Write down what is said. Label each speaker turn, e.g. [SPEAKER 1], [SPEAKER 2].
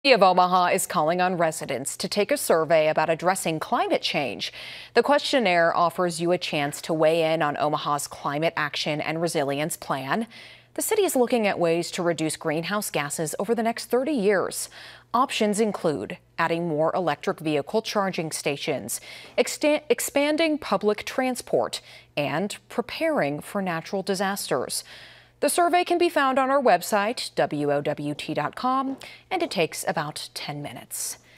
[SPEAKER 1] The City of Omaha is calling on residents to take a survey about addressing climate change. The questionnaire offers you a chance to weigh in on Omaha's climate action and resilience plan. The city is looking at ways to reduce greenhouse gases over the next 30 years. Options include adding more electric vehicle charging stations, expanding public transport, and preparing for natural disasters. The survey can be found on our website, WOWT.com, and it takes about 10 minutes.